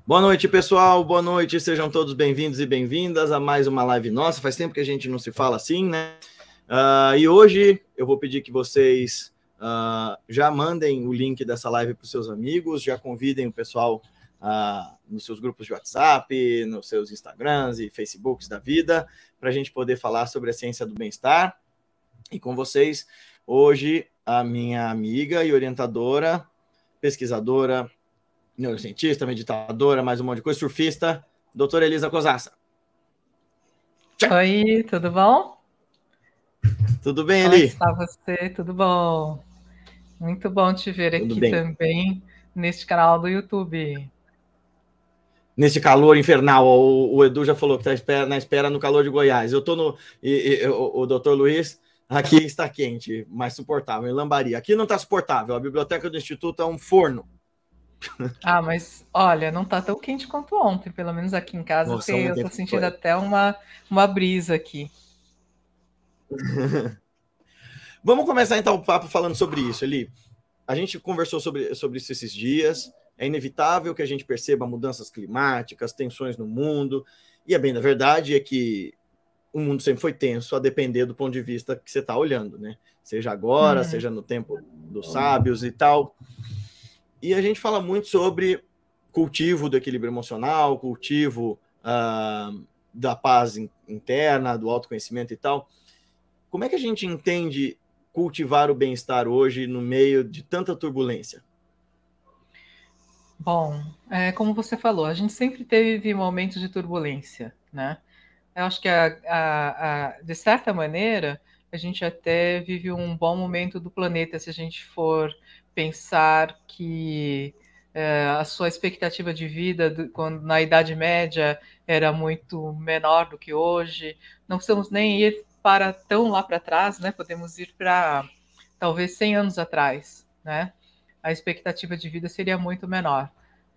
Boa noite, pessoal. Boa noite. Sejam todos bem-vindos e bem-vindas a mais uma live nossa. Faz tempo que a gente não se fala assim, né? E hoje eu vou pedir que vocês já mandem o link dessa live para os seus amigos, já convidem o pessoal nos seus grupos de WhatsApp, nos seus Instagrams e Facebooks da vida, para a gente poder falar sobre a ciência do bem-estar. E com vocês, hoje, a minha amiga e orientadora, pesquisadora, neurocientista, meditadora, mais um monte de coisa, surfista, doutora Elisa Cosassa. Oi, tudo bom? Tudo bem, Como Eli? está você? Tudo bom? Muito bom te ver Tudo aqui bem. também neste canal do YouTube. Nesse calor infernal, o Edu já falou que está na espera no calor de Goiás. Eu estou no... o doutor Luiz, aqui está quente, mais suportável, em Lambari. Aqui não está suportável, a biblioteca do Instituto é um forno. Mas olha, não está tão quente quanto ontem, pelo menos aqui em casa. Nossa, Eu estou sentindo até uma brisa aqui. Vamos começar então o papo falando sobre isso, Eli. A gente conversou sobre isso esses dias. É inevitável que a gente perceba mudanças climáticas, tensões no mundo. E a bem da verdade é que o mundo sempre foi tenso, a depender do ponto de vista que você está olhando, né? Seja agora, seja no tempo dos sábios e tal. E a gente fala muito sobre cultivo do equilíbrio emocional, cultivo da paz interna, do autoconhecimento e tal. Como é que a gente entende cultivar o bem-estar hoje no meio de tanta turbulência? Bom, como você falou, a gente sempre teve momentos de turbulência, né? Eu acho que, de certa maneira, a gente até vive um bom momento do planeta, se a gente for pensar que a sua expectativa de vida quando na Idade Média era muito menor do que hoje. Não precisamos nem ir para tão lá para trás, né? Podemos ir para talvez 100 anos atrás, né? A expectativa de vida seria muito menor.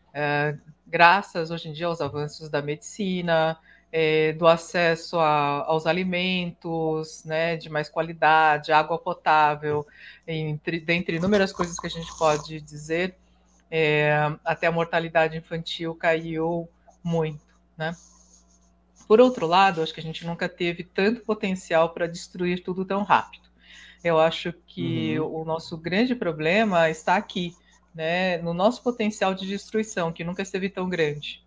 Graças hoje em dia aos avanços da medicina, do acesso aos alimentos, né, de mais qualidade, água potável, dentre inúmeras coisas que a gente pode dizer, até a mortalidade infantil caiu muito, né? Por outro lado, acho que a gente nunca teve tanto potencial para destruir tudo tão rápido. Eu acho que o nosso grande problema está aqui, né, no nosso potencial de destruição, que nunca esteve tão grande.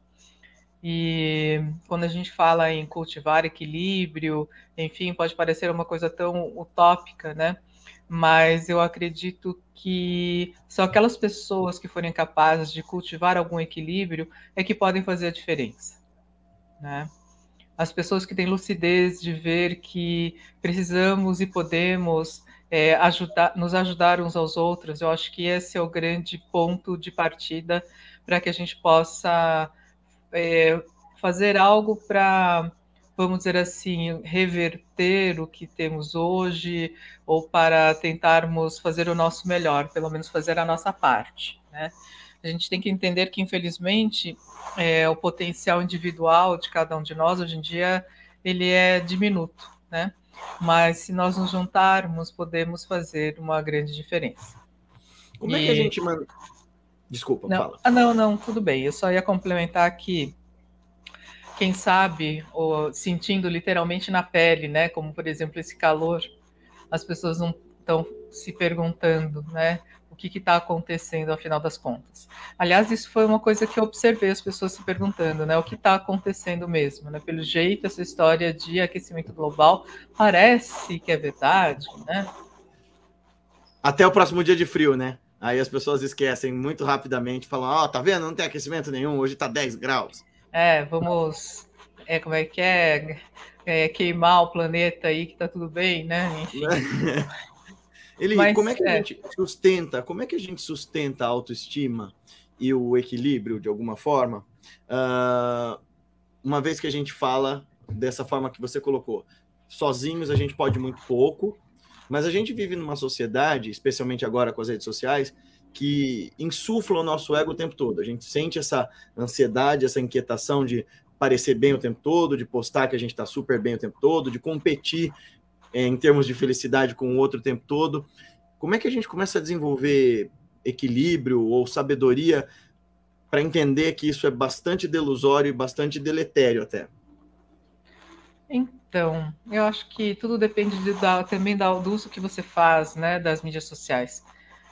E quando a gente fala em cultivar equilíbrio, enfim, pode parecer uma coisa tão utópica, né? Mas eu acredito que só aquelas pessoas que forem capazes de cultivar algum equilíbrio é que podem fazer a diferença, né? As pessoas que têm lucidez de ver que precisamos e podemos nos ajudar uns aos outros, eu acho que esse é o grande ponto de partida para que a gente possa fazer algo para, vamos dizer assim, reverter o que temos hoje, ou para tentarmos fazer o nosso melhor, pelo menos fazer a nossa parte, né? A gente tem que entender que, infelizmente, o potencial individual de cada um de nós, hoje em dia, ele é diminuto, né? Mas se nós nos juntarmos, podemos fazer uma grande diferença. Como é que a gente manda... Desculpa, fala. Não, tudo bem. Eu só ia complementar que, quem sabe, sentindo literalmente na pele, né? Como, por exemplo, esse calor, as pessoas não estão se perguntando, né? O que está acontecendo, afinal das contas. Aliás, isso foi uma coisa que eu observei as pessoas se perguntando, né? O que está acontecendo mesmo, né? Pelo jeito, essa história de aquecimento global parece que é verdade, né? Até o próximo dia de frio, né? Aí as pessoas esquecem muito rapidamente, falam, tá vendo? Não tem aquecimento nenhum, hoje tá 10 graus. Vamos... como é que é? Queimar o planeta aí, que tá tudo bem, né? Enfim. Como é que a gente sustenta? Como é que a gente sustenta a autoestima e o equilíbrio de alguma forma? Uma vez que a gente fala dessa forma que você colocou, sozinhos a gente pode muito pouco, mas a gente vive numa sociedade, especialmente agora com as redes sociais, que insufla o nosso ego o tempo todo. A gente sente essa ansiedade, essa inquietação de parecer bem o tempo todo, de postar que a gente está super bem o tempo todo, de competir em termos de felicidade com o outro o tempo todo. Como é que a gente começa a desenvolver equilíbrio ou sabedoria entender que isso é bastante delusório e bastante deletério até? Então, eu acho que tudo depende também do uso que você faz, né, das mídias sociais.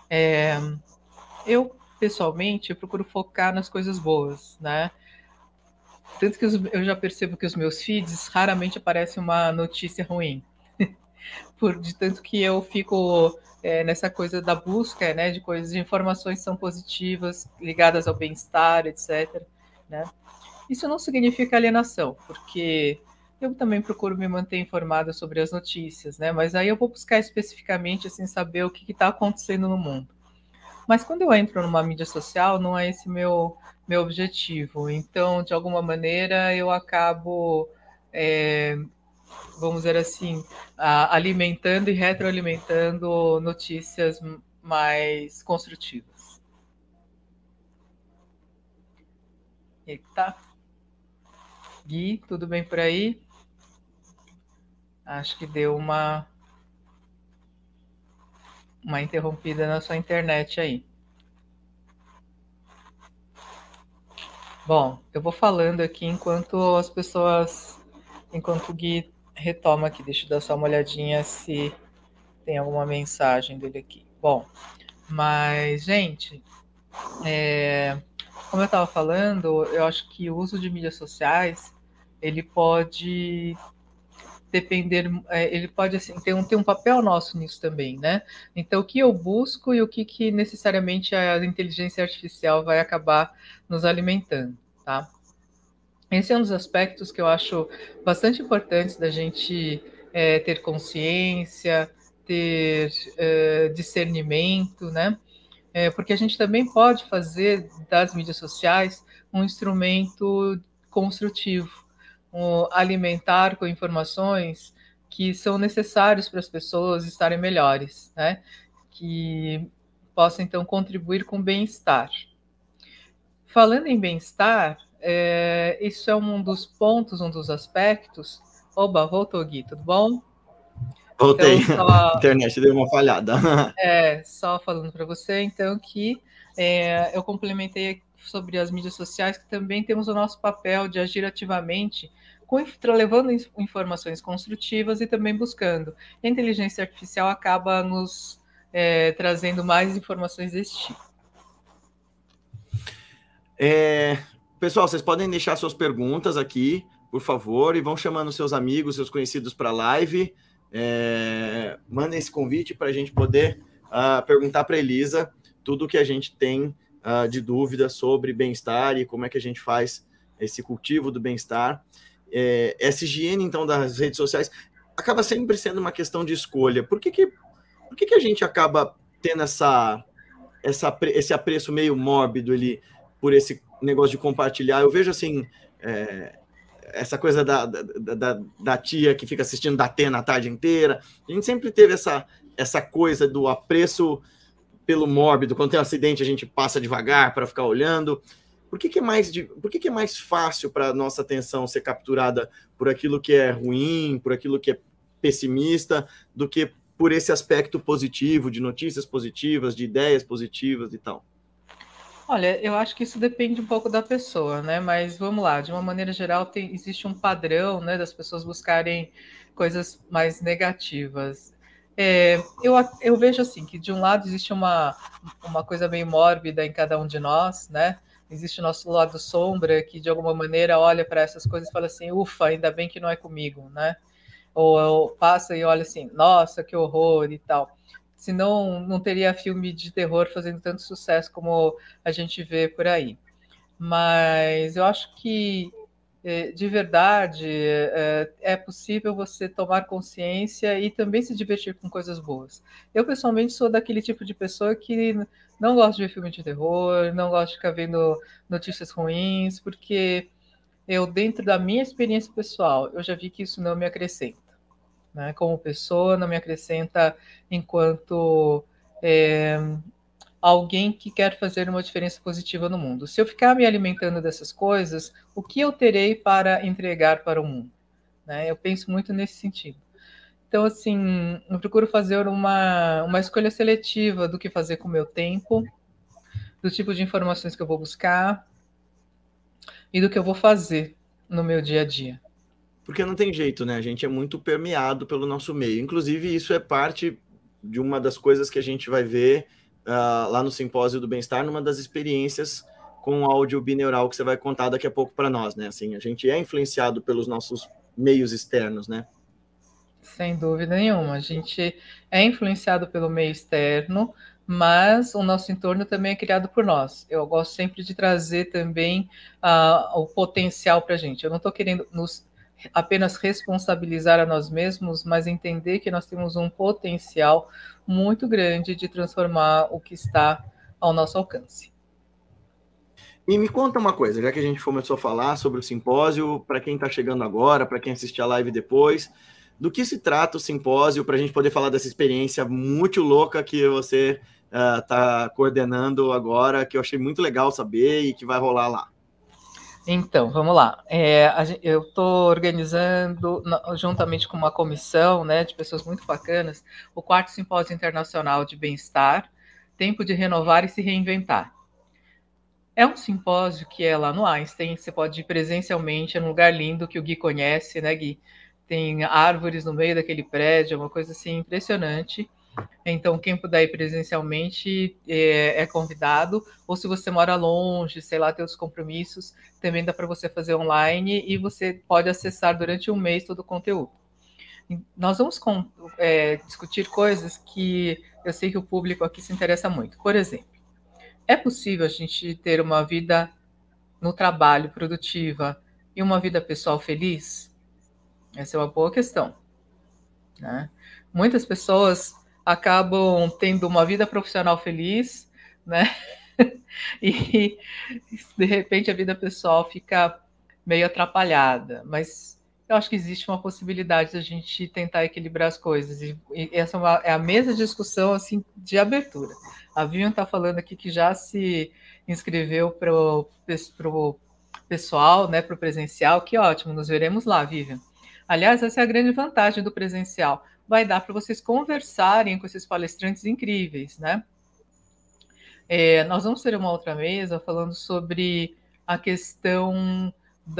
Eu, pessoalmente, eu procuro focar nas coisas boas, né? Tanto que eu já percebo que os meus feeds raramente aparece uma notícia ruim. De tanto que eu fico nessa coisa da busca, né, de coisas, de informações que são positivas, ligadas ao bem-estar, etc. Né? Isso não significa alienação, porque eu também procuro me manter informada sobre as notícias, né? Mas aí eu vou buscar especificamente, assim, saber o que está acontecendo no mundo. Mas quando eu entro numa mídia social, não é esse meu objetivo. Então, de alguma maneira, eu acabo, vamos dizer assim, alimentando e retroalimentando notícias mais construtivas. Eita. Gui, tudo bem por aí? Acho que deu uma interrompida na sua internet aí. Bom, eu vou falando aqui enquanto o Gui retoma aqui. Deixa eu dar só uma olhadinha se tem alguma mensagem dele aqui. Bom, mas, gente, como eu estava falando, eu acho que o uso de mídias sociais, ele pode depender, ele pode assim, ter um papel nosso nisso também, né? Então, o que eu busco e o que necessariamente a inteligência artificial vai acabar nos alimentando, tá? Esse é um dos aspectos que eu acho bastante importantes da gente ter consciência, ter discernimento, né? Porque a gente também pode fazer das mídias sociais um instrumento construtivo, alimentar com informações que são necessárias para as pessoas estarem melhores, né? Que possam, então, contribuir com o bem-estar. Falando em bem-estar, isso é um dos pontos, um dos aspectos. Oba, voltou, Gui, tudo bom? Voltei, então, a internet deu uma falhada. Só falando para você, então, que eu complementei sobre as mídias sociais, que também temos o nosso papel de agir ativamente, levando informações construtivas e também buscando. A inteligência artificial acaba nos trazendo mais informações desse tipo. Pessoal, vocês podem deixar suas perguntas aqui, por favor, e vão chamando seus amigos, seus conhecidos para a live. Mandem esse convite para a gente poder perguntar para a Elisa tudo o que a gente tem de dúvida sobre bem-estar e como é que a gente faz esse cultivo do bem-estar. Essa higiene, então, das redes sociais acaba sempre sendo uma questão de escolha. Por que a gente acaba tendo esse apreço meio mórbido ali por esse negócio de compartilhar? Eu vejo assim, essa coisa da tia que fica assistindo Datena a tarde inteira. A gente sempre teve essa coisa do apreço pelo mórbido. Quando tem um acidente, a gente passa devagar para ficar olhando. Por que é mais fácil para a nossa atenção ser capturada por aquilo que é ruim, por aquilo que é pessimista, do que por esse aspecto positivo, de notícias positivas, de ideias positivas e tal? Olha, eu acho que isso depende um pouco da pessoa, né? Mas vamos lá, de uma maneira geral, existe um padrão, né, das pessoas buscarem coisas mais negativas. Eu vejo assim que de um lado existe uma coisa meio mórbida em cada um de nós, né? Existe o nosso lado sombra que de alguma maneira olha para essas coisas e fala assim, ufa, ainda bem que não é comigo, né? Ou passa e olha assim, nossa, que horror e tal. Senão não teria filme de terror fazendo tanto sucesso como a gente vê por aí. Mas eu acho que, de verdade, é possível você tomar consciência e também se divertir com coisas boas. Eu, pessoalmente, sou daquele tipo de pessoa que não gosta de ver filme de terror, não gosta de ficar vendo notícias ruins, porque dentro da minha experiência pessoal, eu já vi que isso não me acrescenta. Né? Como pessoa, não me acrescenta enquanto alguém que quer fazer uma diferença positiva no mundo. Se eu ficar me alimentando dessas coisas, o que eu terei para entregar para o mundo? Né? Eu penso muito nesse sentido. Então, assim, eu procuro fazer uma escolha seletiva do que fazer com o meu tempo, do tipo de informações que eu vou buscar, e do que eu vou fazer no meu dia a dia. Porque não tem jeito, né? A gente é muito permeado pelo nosso meio. Inclusive, isso é parte de uma das coisas que a gente vai ver lá no Simpósio do Bem-Estar, numa das experiências com áudio bineural que você vai contar daqui a pouco para nós, né? Assim, a gente é influenciado pelos nossos meios externos, né? Sem dúvida nenhuma. A gente é influenciado pelo meio externo, mas o nosso entorno também é criado por nós. Eu gosto sempre de trazer também o potencial para a gente. Eu não estou querendo nos apenas responsabilizar a nós mesmos, mas entender que nós temos um potencial muito grande de transformar o que está ao nosso alcance. E me conta uma coisa, já que a gente começou a falar sobre o simpósio, para quem está chegando agora, para quem assistir a live depois, do que se trata o simpósio, para a gente poder falar dessa experiência muito louca que você está coordenando agora, que eu achei muito legal saber e que vai rolar lá. Então, vamos lá. Eu estou organizando, juntamente com uma comissão, né, de pessoas muito bacanas, o 4º Simpósio Internacional de Bem-Estar, Tempo de Renovar e se Reinventar. É um simpósio que é lá no Einstein, você pode ir presencialmente, é um lugar lindo que o Gui conhece, né, Gui? Tem árvores no meio daquele prédio, é uma coisa assim impressionante. Então, quem puder ir presencialmente é convidado, ou se você mora longe, sei lá, tem outros compromissos, também dá para você fazer online e você pode acessar durante um mês todo o conteúdo. Nós vamos discutir coisas que eu sei que o público aqui se interessa muito. Por exemplo, é possível a gente ter uma vida no trabalho produtiva e uma vida pessoal feliz? Essa é uma boa questão, né? Muitas pessoas acabam tendo uma vida profissional feliz, né? E de repente a vida pessoal fica meio atrapalhada, mas eu acho que existe uma possibilidade de a gente tentar equilibrar as coisas, e essa é a mesma discussão assim de abertura. A Vivian está falando aqui que já se inscreveu para o pessoal, né, para o presencial, que ótimo, nos veremos lá, Vivian. Aliás, essa é a grande vantagem do presencial, vai dar para vocês conversarem com esses palestrantes incríveis, né? Nós vamos ter uma outra mesa falando sobre a questão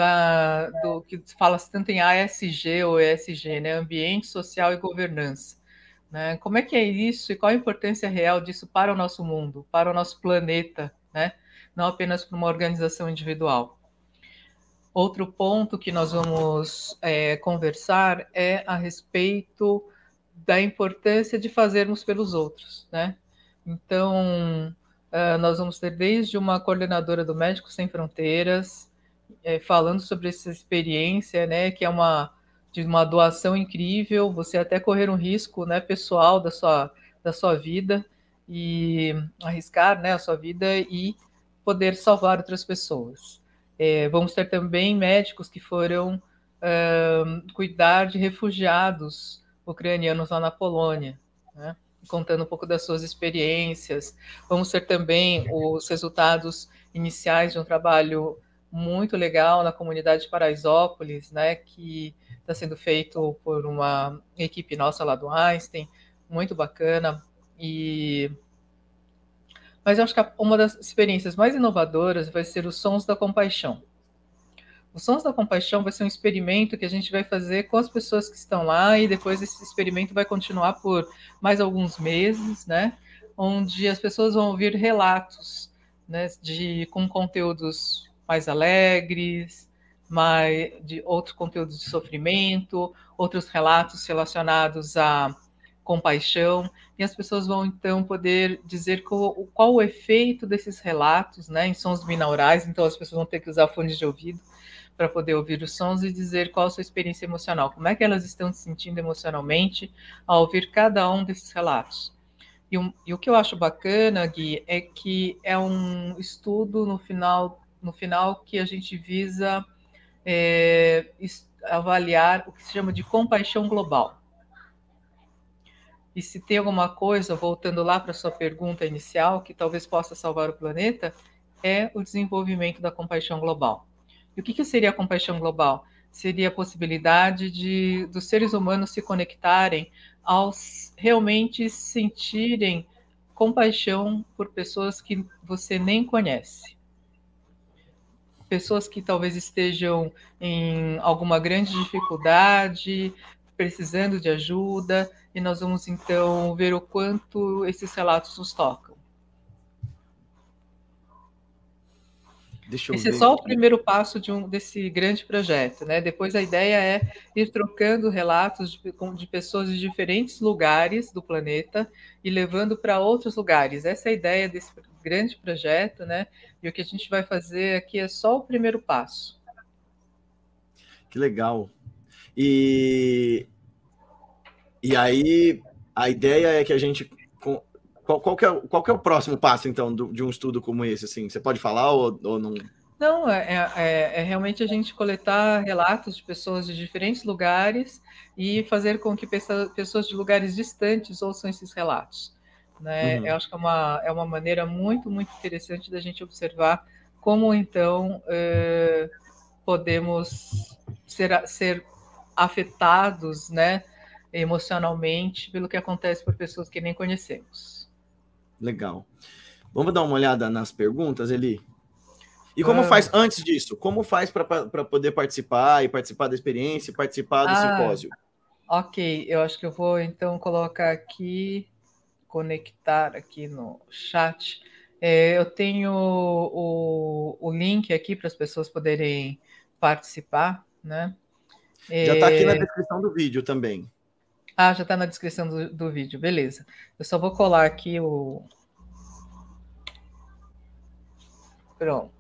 do que fala-se tanto em ASG ou ESG, né? Ambiente, social e governança. Né? Como é que é isso e qual a importância real disso para o nosso mundo, para o nosso planeta, né? Não apenas para uma organização individual. Outro ponto que nós vamos conversar é a respeito da importância de fazermos pelos outros, né? Então, nós vamos ter desde uma coordenadora do Médicos Sem Fronteiras, falando sobre essa experiência, né, que é de uma doação incrível, você até correr um risco, né, pessoal da sua vida e arriscar, né, a sua vida e poder salvar outras pessoas. Vamos ter também médicos que foram cuidar de refugiados ucranianos lá na Polônia, né? Contando um pouco das suas experiências. Vamos ter também os resultados iniciais de um trabalho muito legal na comunidade de Paraisópolis, né, que está sendo feito por uma equipe nossa lá do Einstein, muito bacana. Mas eu acho que uma das experiências mais inovadoras vai ser os Sons da Compaixão. Os Sons da Compaixão vai ser um experimento que a gente vai fazer com as pessoas que estão lá e depois esse experimento vai continuar por mais alguns meses, né? Onde as pessoas vão ouvir relatos, né, com conteúdos mais alegres, de outros conteúdos de sofrimento, outros relatos relacionados à compaixão, e as pessoas vão então poder dizer qual o efeito desses relatos, né, em sons binaurais, então as pessoas vão ter que usar fones de ouvido para poder ouvir os sons e dizer qual a sua experiência emocional, como é que elas estão se sentindo emocionalmente ao ouvir cada um desses relatos. E o que eu acho bacana, Gui, é que é um estudo no final que a gente visa avaliar o que se chama de compaixão global. E se tem alguma coisa, voltando lá para a sua pergunta inicial, que talvez possa salvar o planeta, é o desenvolvimento da compaixão global. E o que seria a compaixão global? Seria a possibilidade dos seres humanos se conectarem aos realmente sentirem compaixão por pessoas que você nem conhece. pessoas que talvez estejam em alguma grande dificuldade, precisando de ajuda, e nós vamos então ver o quanto esses relatos nos tocam. Deixa eu Esse é ver só o aqui. primeiro passo desse grande projeto, né? Depois a ideia é ir trocando relatos de pessoas de diferentes lugares do planeta e levando para outros lugares. Essa é a ideia desse grande projeto, né? E o que a gente vai fazer aqui é só o primeiro passo. Que legal. E aí, a ideia é que a gente... Qual que é o próximo passo, então, de um estudo como esse? Assim? Você pode falar ou não? Não, é realmente a gente coletar relatos de pessoas de diferentes lugares e fazer com que pessoas de lugares distantes ouçam esses relatos. Né? Eu acho que é uma maneira muito, muito interessante da gente observar como, então, podemos ser afetados, né, emocionalmente pelo que acontece por pessoas que nem conhecemos. Legal. Vamos dar uma olhada nas perguntas, Eli? E como faz, antes disso, como faz para poder participar da experiência e participar do simpósio? Ok, eu acho que eu vou então colocar aqui, conectar aqui no chat. Eu tenho o link aqui para as pessoas poderem participar, né? Já está aqui na descrição do vídeo também. Ah, já está na descrição do vídeo, beleza. Eu só vou colar aqui o... Pronto.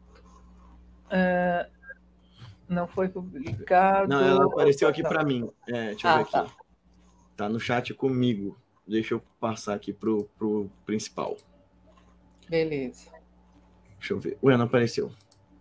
Não foi publicado. Não, ela apareceu aqui para mim. Deixa eu ver aqui. Tá. Tá no chat comigo. Deixa eu passar aqui pro principal. Beleza. Deixa eu ver. Ué, não apareceu.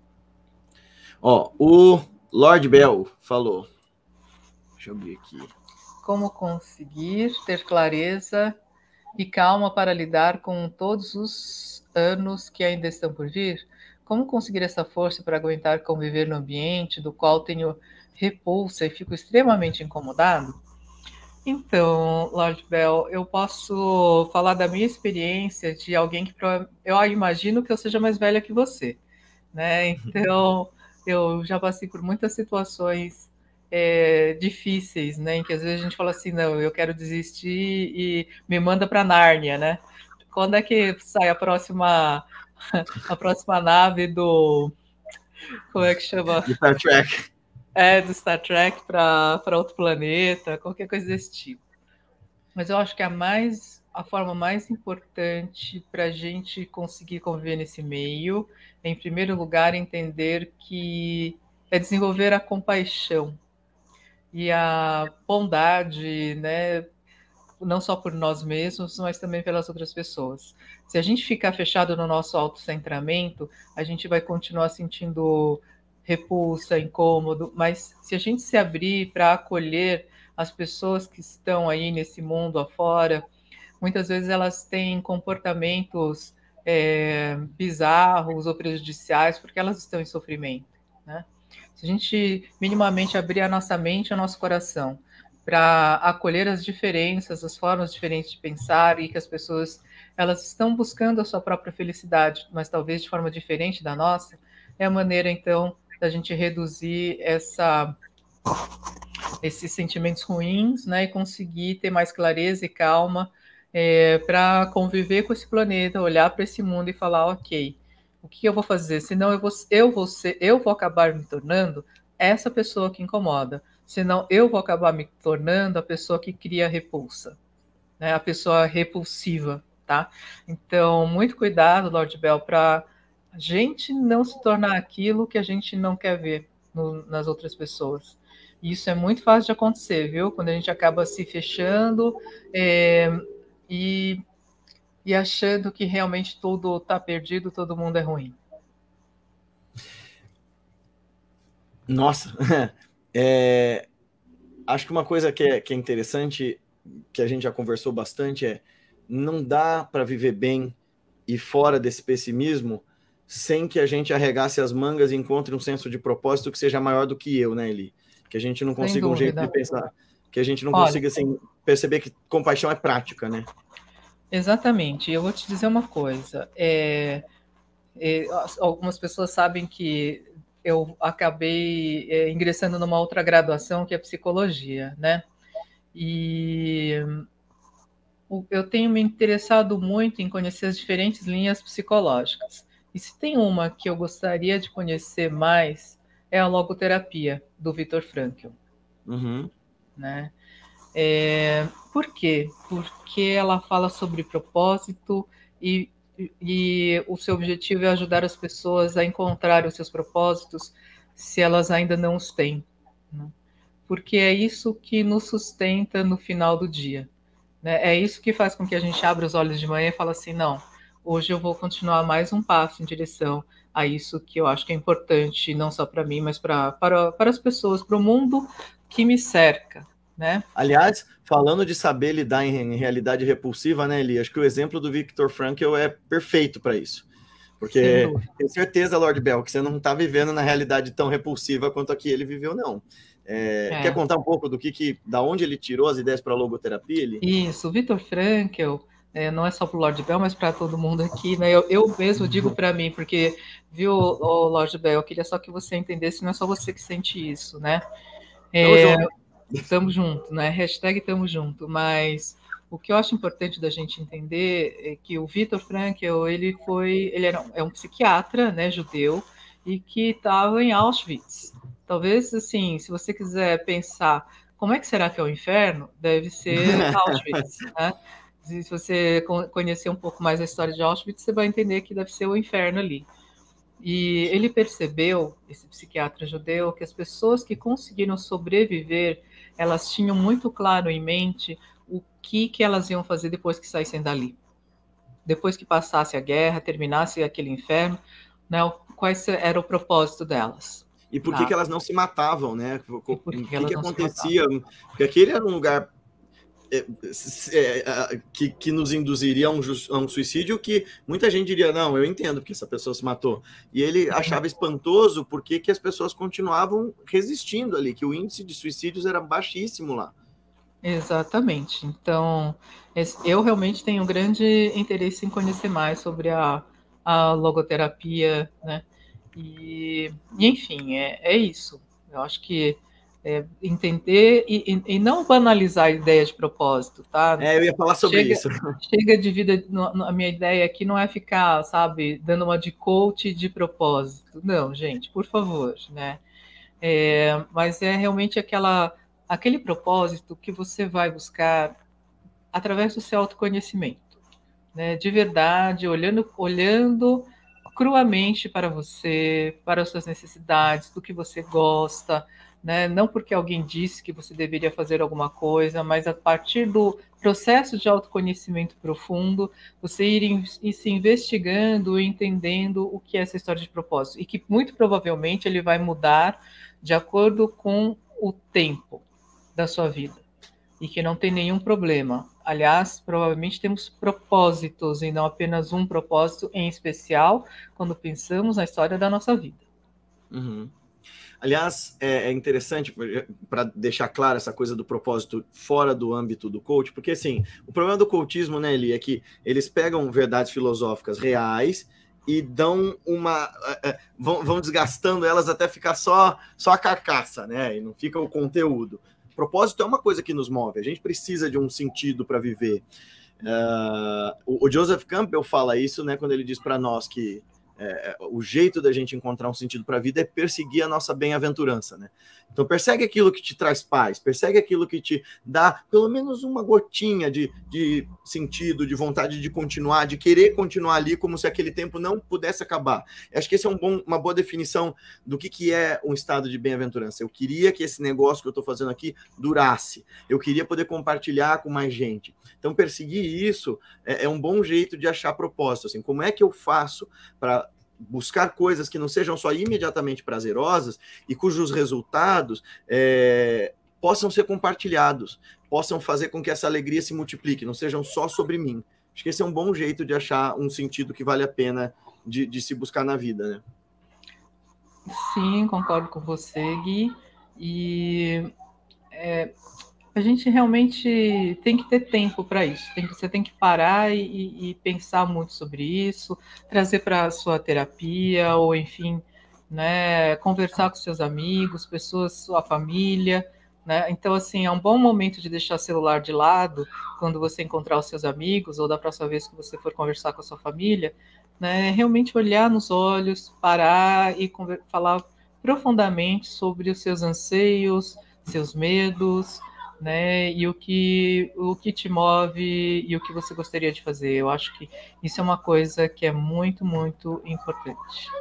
Ó, o Lord Bell falou. Deixa eu abrir aqui. Como conseguir ter clareza e calma para lidar com todos os anos que ainda estão por vir? Como conseguir essa força para aguentar conviver no ambiente do qual tenho repulsa e fico extremamente incomodado? Então, Lord Bell, eu posso falar da minha experiência de alguém que eu imagino que eu seja mais velha que você, né? Então, eu já passei por muitas situações difíceis, né? Em que às vezes a gente fala assim, não, eu quero desistir e me manda para Nárnia, né? Quando é que sai a próxima nave do... Como é que chama? Do Star Trek. Do Star Trek para outro planeta, qualquer coisa desse tipo. Mas eu acho que a forma mais importante para a gente conseguir conviver nesse meio é, em primeiro lugar, entender que é desenvolver a compaixão e a bondade, né? Não só por nós mesmos, mas também pelas outras pessoas. Se a gente ficar fechado no nosso autocentramento, a gente vai continuar sentindo repulsa, incômodo, mas se a gente se abrir para acolher as pessoas que estão aí nesse mundo afora, muitas vezes elas têm comportamentos bizarros ou prejudiciais porque elas estão em sofrimento, né? Se a gente minimamente abrir a nossa mente e o nosso coração para acolher as diferenças, as formas diferentes de pensar e que as pessoas elas estão buscando a sua própria felicidade, mas talvez de forma diferente da nossa, é a maneira então da gente reduzir esses sentimentos ruins, né, e conseguir ter mais clareza e calma para conviver com esse planeta, olhar para esse mundo e falar, ok, o que eu vou fazer? Senão eu vou acabar me tornando essa pessoa que incomoda. Senão eu vou acabar me tornando a pessoa que cria repulsa, né? A pessoa repulsiva, tá? Então, muito cuidado, Lord Bell, para a gente não se tornar aquilo que a gente não quer ver nas outras pessoas. E isso é muito fácil de acontecer, viu? Quando a gente acaba se fechando e achando que realmente tudo está perdido, todo mundo é ruim. Nossa, acho que uma coisa que é interessante, que a gente já conversou bastante, não dá para viver bem e fora desse pessimismo sem que a gente arregace as mangas e encontre um senso de propósito que seja maior do que eu, né, Eli? Que a gente não consiga um jeito de pensar, que a gente não consiga assim, perceber que compaixão é prática, né? Exatamente. Eu vou te dizer uma coisa. Algumas pessoas sabem que eu acabei ingressando numa outra graduação, que é psicologia, né? E eu tenho me interessado muito em conhecer as diferentes linhas psicológicas. E se tem uma que eu gostaria de conhecer mais, é a logoterapia, do Viktor Frankl. Uhum. Né? Por quê? Porque ela fala sobre propósito e o seu objetivo é ajudar as pessoas a encontrar os seus propósitos se elas ainda não os têm. Né? Porque é isso que nos sustenta no final do dia. Né? É isso que faz com que a gente abra os olhos de manhã e fala assim, não, hoje eu vou continuar mais um passo em direção a isso que eu acho que é importante, não só para mim, mas para as pessoas, para o mundo que me cerca. Né? Aliás, falando de saber lidar em realidade repulsiva, né, Eli? Acho que o exemplo do Viktor Frankl é perfeito para isso. Porque tenho certeza, Lord Bell, que você não está vivendo na realidade tão repulsiva quanto a que ele viveu, não. Quer contar um pouco da onde ele tirou as ideias para a logoterapia? Eli? Isso, o Viktor Frankl, não é só para o Lord Bell, mas para todo mundo aqui, né? Eu mesmo digo para mim, porque, viu, Lord Bell, eu queria só que você entendesse, não é só você que sente isso, né? Tamo junto. Tamo junto, né? Hashtag tamo junto, mas o que eu acho importante da gente entender é que o Viktor Frankl, ele é um psiquiatra, né, judeu, e que estava em Auschwitz. Talvez, assim, se você quiser pensar como é que será que é o inferno, deve ser Auschwitz, né? Se você conhecer um pouco mais a história de Auschwitz, você vai entender que deve ser o inferno ali. E ele percebeu, esse psiquiatra judeu, que as pessoas que conseguiram sobreviver, elas tinham muito claro em mente o que elas iam fazer depois que saíssem dali. Depois que passasse a guerra, terminasse aquele inferno, né, qual era o propósito delas. E por que elas não se matavam, né? O que acontecia? Porque aquele era um lugar que nos induziria a um suicídio que muita gente diria, não, eu entendo porque essa pessoa se matou. E ele achava espantoso porque que as pessoas continuavam resistindo ali, que o índice de suicídios era baixíssimo lá. Exatamente. Então, eu realmente tenho um grande interesse em conhecer mais sobre a logoterapia, né? E enfim, é isso. Eu acho que entender e não banalizar a ideia de propósito, tá? Eu ia falar sobre isso. Chega de vida, a minha ideia aqui não é ficar, sabe, dando uma de coach de propósito. Não, gente, por favor, né? Mas é realmente aquele propósito que você vai buscar através do seu autoconhecimento, né? De verdade, olhando cruamente para você, para as suas necessidades, do que você gosta, né? Não porque alguém disse que você deveria fazer alguma coisa, mas a partir do processo de autoconhecimento profundo, você ir se investigando e entendendo o que é essa história de propósito, e que muito provavelmente ele vai mudar de acordo com o tempo da sua vida, e que não tem nenhum problema. Aliás, provavelmente temos propósitos e não apenas um propósito em especial quando pensamos na história da nossa vida. Uhum. Aliás, é interessante para deixar claro essa coisa do propósito fora do âmbito do coach, porque assim, o problema do coachismo, né, Eli, é que eles pegam verdades filosóficas reais e dão vão desgastando elas até ficar só a carcaça, né? E não fica o conteúdo. Propósito é uma coisa que nos move, a gente precisa de um sentido para viver. O Joseph Campbell fala isso, né, quando ele diz para nós que o jeito da gente encontrar um sentido para a vida é perseguir a nossa bem-aventurança, né? Então persegue aquilo que te traz paz, persegue aquilo que te dá pelo menos uma gotinha de sentido, de vontade de continuar, de querer continuar ali como se aquele tempo não pudesse acabar. Eu acho que esse é uma boa definição do que é um estado de bem-aventurança. Eu queria que esse negócio que eu estou fazendo aqui durasse. Eu queria poder compartilhar com mais gente. Então perseguir isso é um bom jeito de achar propósito. Assim, como é que eu faço para buscar coisas que não sejam só imediatamente prazerosas e cujos resultados possam ser compartilhados, possam fazer com que essa alegria se multiplique, não sejam só sobre mim. Acho que esse é um bom jeito de achar um sentido que vale a pena de se buscar na vida, né? Sim, concordo com você, Gui. E a gente realmente tem que ter tempo para isso. Você tem que parar e pensar muito sobre isso, trazer para a sua terapia, ou enfim, né? Conversar com seus amigos, pessoas, sua família, né? Então, assim, é um bom momento de deixar o celular de lado quando você encontrar os seus amigos ou da próxima vez que você for conversar com a sua família, né? Realmente olhar nos olhos, parar e falar profundamente sobre os seus anseios, seus medos, né? E o que te move e o que você gostaria de fazer. Eu acho que isso é uma coisa que é muito, muito importante.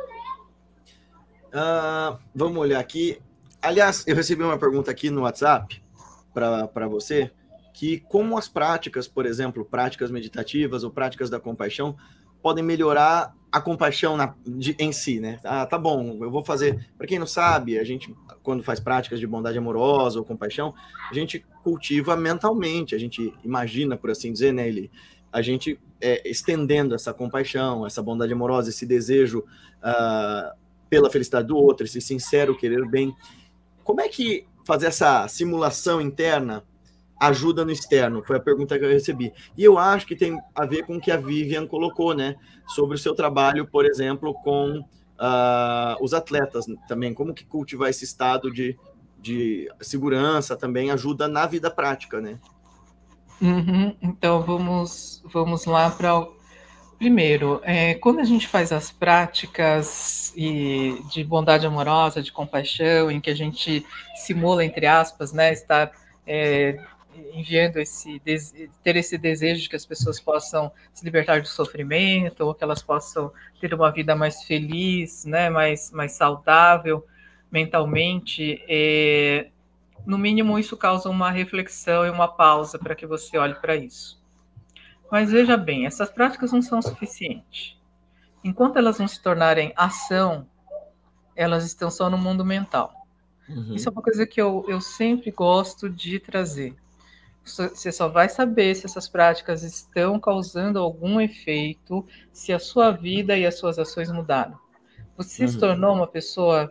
Vamos olhar aqui. Aliás, eu recebi uma pergunta aqui no WhatsApp para você, que como as práticas, por exemplo, práticas meditativas ou práticas da compaixão, podem melhorar a compaixão em si, né? Tá bom, eu vou fazer. Para quem não sabe, a gente, quando faz práticas de bondade amorosa ou compaixão, a gente cultiva mentalmente, a gente imagina, por assim dizer, né, Eli? A gente estendendo essa compaixão, essa bondade amorosa, esse desejo pela felicidade do outro, esse sincero querer bem. Como é que fazer essa simulação interna ajuda no externo? Foi a pergunta que eu recebi. E eu acho que tem a ver com o que a Vivian colocou, né? Sobre o seu trabalho, por exemplo, com os atletas também. Como que cultivar esse estado de segurança também ajuda na vida prática, né? Uhum. Então, vamos lá para o primeiro. Quando a gente faz as práticas de bondade amorosa, de compaixão, em que a gente simula, entre aspas, né, estar enviando ter esse desejo de que as pessoas possam se libertar do sofrimento, ou que elas possam ter uma vida mais feliz, né, mais saudável mentalmente, no mínimo isso causa uma reflexão e uma pausa para que você olhe para isso. Mas veja bem, essas práticas não são suficientes. Enquanto elas não se tornarem ação, elas estão só no mundo mental. Uhum. Isso é uma coisa que eu sempre gosto de trazer. Você só vai saber se essas práticas estão causando algum efeito, se a sua vida e as suas ações mudaram. Você se tornou uma pessoa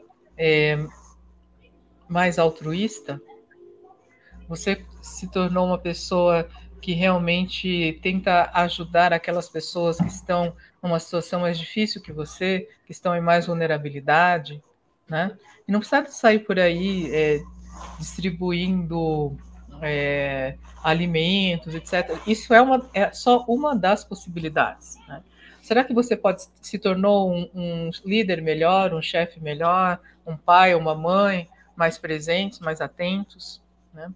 mais altruísta? Você se tornou uma pessoa que realmente tenta ajudar aquelas pessoas que estão numa situação mais difícil que você, que estão em mais vulnerabilidade, né? E não precisa sair por aí distribuindo alimentos, etc. Isso é só uma das possibilidades, né? Será que você se tornou um líder melhor, um chefe melhor, um pai, uma mãe mais presentes, mais atentos, né?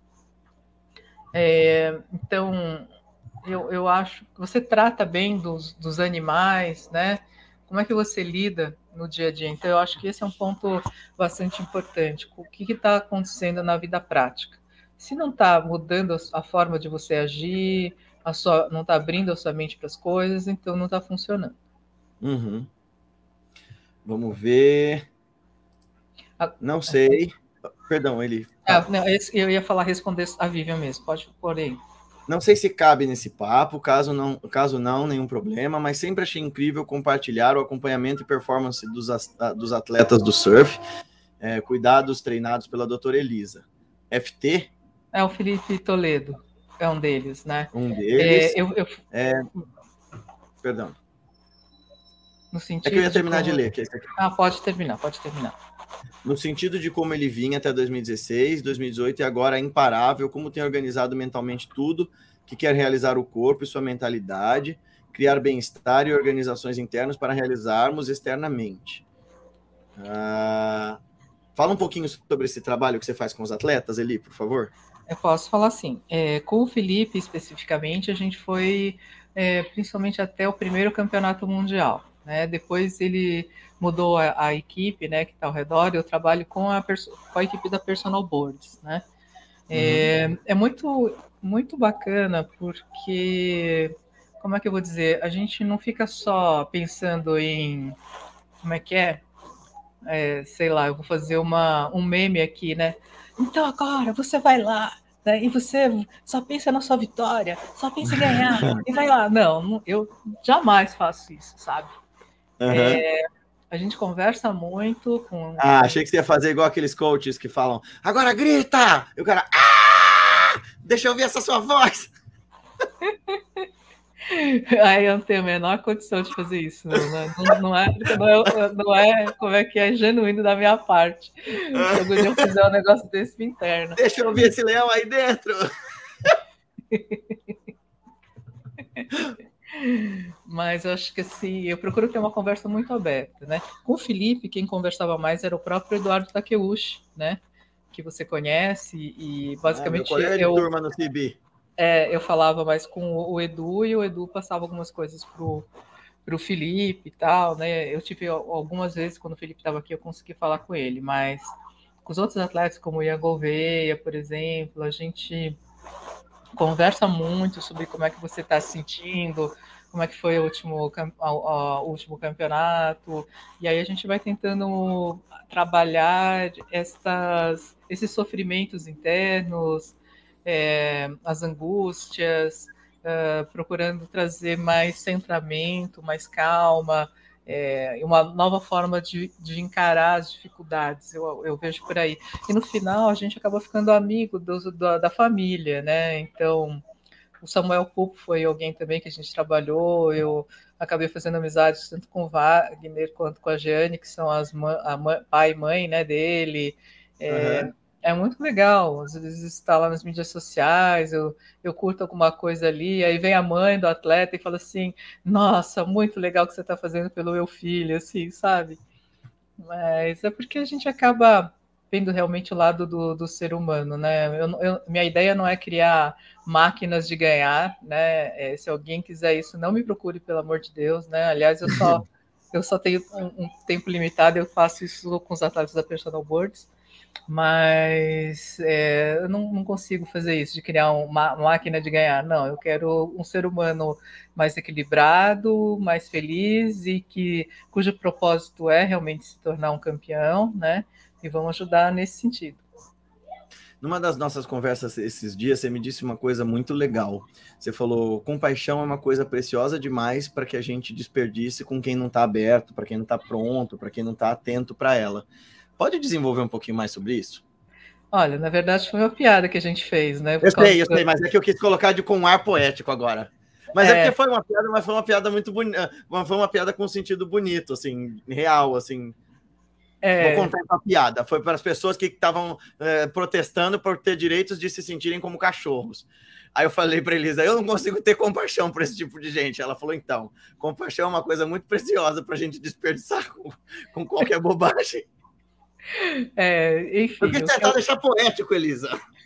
Então, eu acho que você trata bem dos animais, né? Como é que você lida no dia a dia? Então, eu acho que esse é um ponto bastante importante. O que está acontecendo na vida prática? Se não está mudando a forma de você agir, não está abrindo a sua mente para as coisas, então não está funcionando. Uhum. Vamos ver. Não sei. Perdão, ele. Não, eu ia responder a Vivian mesmo. Pode pôr aí. Não sei se cabe nesse papo, caso não, nenhum problema, mas sempre achei incrível compartilhar o acompanhamento e performance dos atletas do surf, cuidados treinados pela doutora Elisa. FT? É o Felipe Toledo, é um deles, né? Um deles. Perdão. No sentido que eu ia terminar de ler. Pode terminar. No sentido de como ele vinha até 2016, 2018 e agora é imparável, como tem organizado mentalmente tudo que quer realizar o corpo e sua mentalidade, criar bem-estar e organizações internas para realizarmos externamente. Fala um pouquinho sobre esse trabalho que você faz com os atletas, Eli, por favor. Eu posso falar assim. Com o Felipe, especificamente, a gente foi principalmente até o primeiro campeonato mundial, né? Depois ele mudou a equipe, né, que está ao redor. Eu trabalho com a equipe da Personal Boards, né? É muito, muito bacana porque, como é que eu vou dizer? A gente não fica só pensando em, como é que é? Sei lá, eu vou fazer um meme aqui, né? Então agora você vai lá, né? E você só pensa na sua vitória, só pensa em ganhar, e vai lá. Não, eu jamais faço isso, sabe? A gente conversa muito com... achei que você ia fazer igual aqueles coaches que falam, agora grita! E o cara, deixa eu ouvir essa sua voz! Aí eu não tenho a menor condição de fazer isso, não é, porque não é, como é que é, genuíno da minha parte. Se algum dia eu fizer um negócio desse, me interna. Deixa eu ver esse leão aí dentro. Mas eu acho que assim, eu procuro ter uma conversa muito aberta, né? Com o Felipe, quem conversava mais era o próprio Eduardo Takeuchi, né? Que você conhece, e Meu basicamente colega de turma no CIB. eu falava mais com o Edu, e o Edu passava algumas coisas pro Felipe e tal, né? Eu tive algumas vezes, quando o Felipe estava aqui, eu consegui falar com ele, mas com os outros atletas, como o Ian Gouveia, por exemplo, a gente conversa muito sobre como é que você está se sentindo, como é que foi o último campeonato, e aí a gente vai tentando trabalhar esses sofrimentos internos, as angústias, procurando trazer mais centramento, mais calma, uma nova forma de encarar as dificuldades, eu vejo por aí. E no final a gente acaba ficando amigo da família, né? Então, o Samuel Pupo foi alguém também que a gente trabalhou, eu acabei fazendo amizades tanto com o Wagner quanto com a Jeane, que são pai e mãe, né, dele. Uhum. É muito legal, às vezes está lá nas mídias sociais, eu curto alguma coisa ali, aí vem a mãe do atleta e fala assim, nossa, muito legal o que você está fazendo pelo meu filho, assim, sabe? Mas é porque a gente acaba vendo realmente o lado do ser humano, né? Minha ideia não é criar máquinas de ganhar, né? Se alguém quiser isso, não me procure, pelo amor de Deus, né? Aliás, eu só tenho um tempo limitado, eu faço isso com os atletas da Personal Boards, mas eu não consigo fazer isso, de criar uma máquina de ganhar. Não, eu quero um ser humano mais equilibrado, mais feliz e cujo propósito é realmente se tornar um campeão, né? E vamos ajudar nesse sentido. Numa das nossas conversas esses dias, você me disse uma coisa muito legal. Você falou: compaixão é uma coisa preciosa demais para que a gente desperdice com quem não está aberto, para quem não está pronto, para quem não está atento para ela. Pode desenvolver um pouquinho mais sobre isso? Olha, na verdade foi uma piada que a gente fez, né? Eu sei, mas é que eu quis colocar com um ar poético agora. Mas é porque foi uma piada, mas foi uma piada muito bonita, foi uma piada com um sentido bonito, assim, real, assim. Vou contar uma piada. Foi para as pessoas que estavam protestando por ter direitos de se sentirem como cachorros. Aí eu falei para Elisa, eu não consigo ter compaixão por esse tipo de gente. Ela falou, então, compaixão é uma coisa muito preciosa para a gente desperdiçar com qualquer bobagem. Enfim. Eu quis tentar deixar poético, Elisa.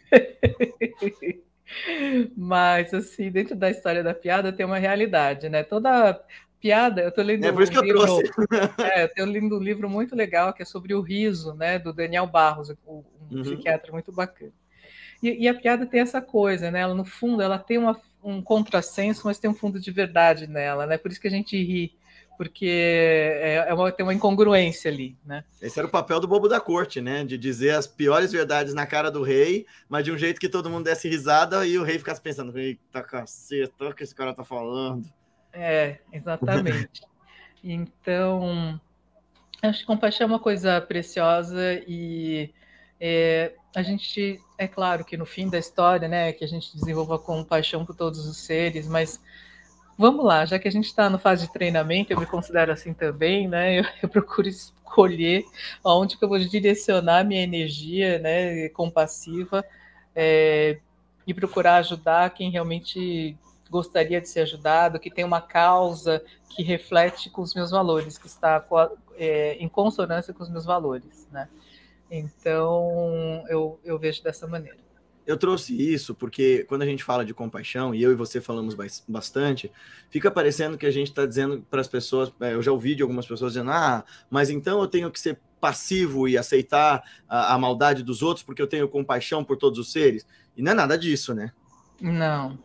Mas, assim, dentro da história da piada tem uma realidade, né? Toda piada, eu tô lendo por isso que eu trouxe. eu tô lendo um livro muito legal que é sobre o riso, né? Do Daniel Barros, um psiquiatra muito bacana. E a piada tem essa coisa, né? Ela, no fundo, ela tem um contrassenso, mas tem um fundo de verdade nela, né? Por isso que a gente ri, porque tem uma incongruência ali, né? Esse era o papel do bobo da corte, né? De dizer as piores verdades na cara do rei, mas de um jeito que todo mundo desse risada e o rei ficasse pensando, eita caceta, o que esse cara tá falando? Exatamente. Então, acho que compaixão é uma coisa preciosa e a gente, é claro que no fim da história, né, que a gente desenvolva compaixão por todos os seres, mas vamos lá, já que a gente está no fase de treinamento, eu me considero assim também, né, eu procuro escolher aonde que eu vou direcionar minha energia, né, compassiva, e procurar ajudar quem realmente gostaria de ser ajudado, que tem uma causa que reflete com os meus valores, que está em consonância com os meus valores, né? Então, eu vejo dessa maneira. Eu trouxe isso porque quando a gente fala de compaixão, e eu e você falamos bastante, fica parecendo que a gente está dizendo para as pessoas, eu já ouvi de algumas pessoas dizendo, mas então eu tenho que ser passivo e aceitar a maldade dos outros porque eu tenho compaixão por todos os seres. E não é nada disso, né? Não.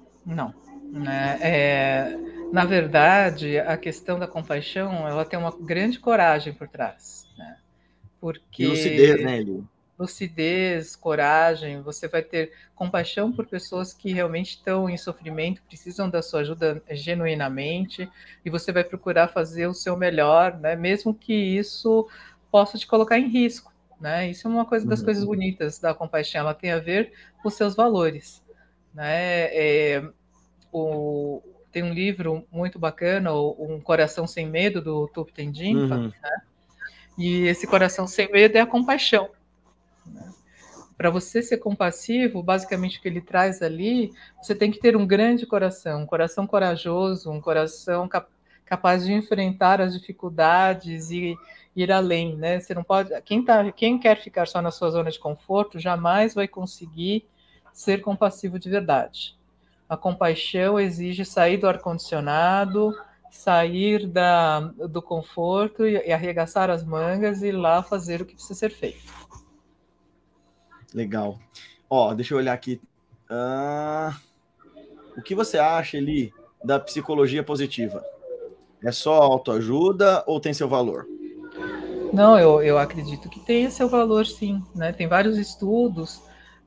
Na verdade, a questão da compaixão, ela tem uma grande coragem por trás, né? Porque e lucidez, né, Eli? Lucidez, coragem, você vai ter compaixão por pessoas que realmente estão em sofrimento, precisam da sua ajuda genuinamente, e você vai procurar fazer o seu melhor, né? Mesmo que isso possa te colocar em risco, né? Isso é uma coisa das coisas bonitas da compaixão, ela tem a ver com os seus valores, né? tem um livro muito bacana, Um Coração Sem Medo, do Thupten Jinpa, né? E esse coração sem medo é a compaixão. Né? Para você ser compassivo, basicamente o que ele traz ali, você tem que ter um grande coração, um coração corajoso, um coração capaz de enfrentar as dificuldades e ir além, né? Você não pode, quem quer ficar só na sua zona de conforto jamais vai conseguir ser compassivo de verdade. A compaixão exige sair do ar-condicionado, sair do conforto e arregaçar as mangas e ir lá fazer o que precisa ser feito. Legal. Ó, deixa eu olhar aqui. O que você acha, Eli, da psicologia positiva? É só autoajuda ou tem seu valor? Não, eu acredito que tem seu valor, sim. Né? Tem vários estudos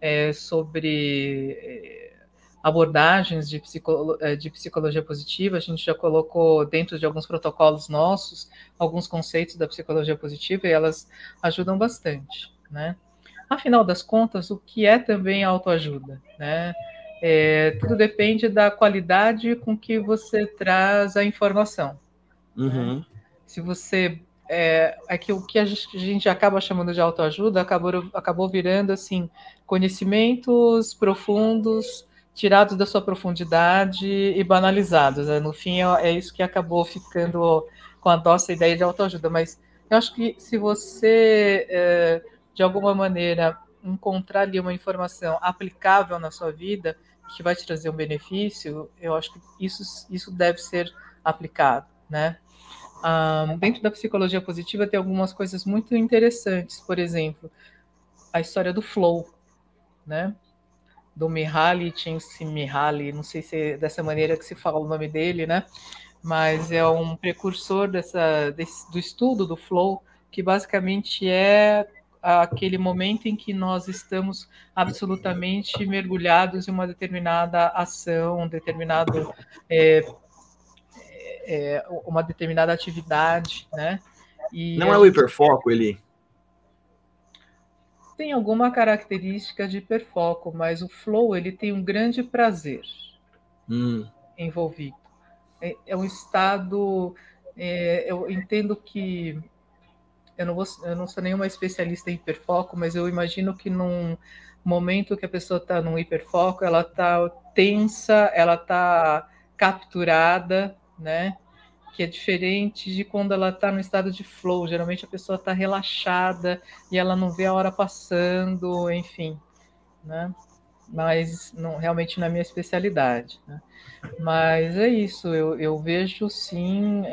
sobre abordagens de psicologia positiva. A gente já colocou dentro de alguns protocolos nossos alguns conceitos da psicologia positiva e elas ajudam bastante, né? Afinal das contas, o que é também autoajuda, né? Tudo depende da qualidade com que você traz a informação. Uhum. Né? Se você que o que a gente acaba chamando de autoajuda acabou virando assim conhecimentos profundos tirados da sua profundidade e banalizados. Né? No fim, é isso que acabou ficando com a nossa ideia de autoajuda. Mas eu acho que se você, de alguma maneira, encontrar ali uma informação aplicável na sua vida, que vai te trazer um benefício, eu acho que isso deve ser aplicado, né? Dentro da psicologia positiva tem algumas coisas muito interessantes. Por exemplo, a história do flow, né? Do Mihaly Csikszentmihalyi, não sei se é dessa maneira que se fala o nome dele, né? Mas é um precursor do estudo do flow, que basicamente é aquele momento em que nós estamos absolutamente mergulhados em uma determinada ação, uma determinada atividade, né? E não é o hiperfoco, Eli? Tem alguma característica de hiperfoco, mas o flow ele tem um grande prazer envolvido. É um estado. Eu entendo que eu não sou nenhuma especialista em hiperfoco, mas eu imagino que num momento que a pessoa está num hiperfoco, ela está tensa, ela está capturada, né? Que é diferente de quando ela está no estado de flow. Geralmente a pessoa está relaxada e ela não vê a hora passando, enfim, né? Mas realmente não é minha especialidade, né? Mas é isso, eu vejo sim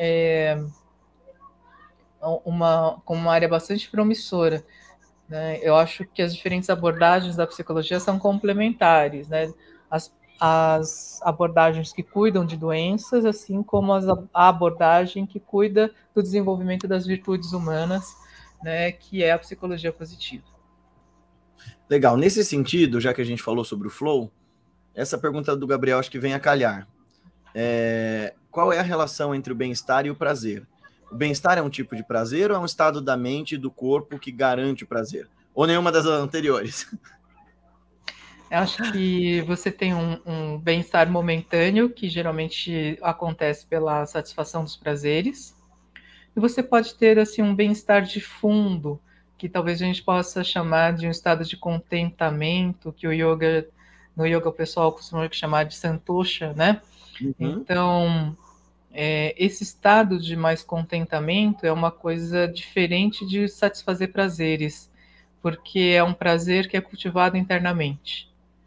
como uma área bastante promissora. Né? Eu acho que as diferentes abordagens da psicologia são complementares, né? As abordagens que cuidam de doenças, assim como a abordagem que cuida do desenvolvimento das virtudes humanas, né, que é a psicologia positiva. Legal. Nesse sentido, já que a gente falou sobre o flow, essa pergunta do Gabriel acho que vem a calhar. Qual é a relação entre o bem-estar e o prazer? O bem-estar é um tipo de prazer ou é um estado da mente e do corpo que garante o prazer? Ou nenhuma das anteriores? Eu acho que você tem um bem-estar momentâneo, que geralmente acontece pela satisfação dos prazeres, e você pode ter assim um bem-estar de fundo, que talvez a gente possa chamar de um estado de contentamento, que no yoga o pessoal costuma chamar de santosha, né? Uhum. Então, esse estado de mais contentamento é uma coisa diferente de satisfazer prazeres, porque é um prazer que é cultivado internamente.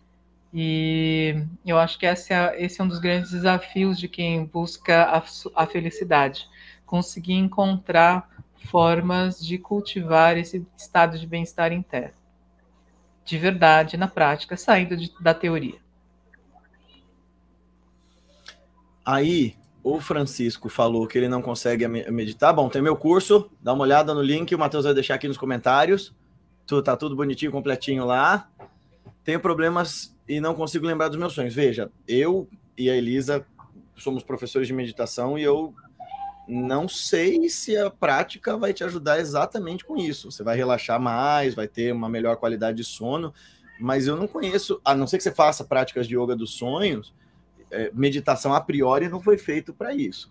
E eu acho que esse é um dos grandes desafios de quem busca a felicidade, conseguir encontrar formas de cultivar esse estado de bem-estar interno, de verdade, na prática, saindo da teoria. Aí, o Francisco falou que ele não consegue meditar. Bom, tem meu curso, dá uma olhada no link, o Matheus vai deixar aqui nos comentários. Tá tudo bonitinho, completinho lá. Tenho problemas e não consigo lembrar dos meus sonhos. Veja, eu e a Elisa somos professores de meditação e eu não sei se a prática vai te ajudar exatamente com isso. Você vai relaxar mais, vai ter uma melhor qualidade de sono, mas eu não conheço, a não ser que você faça práticas de yoga dos sonhos, meditação a priori não foi feito para isso.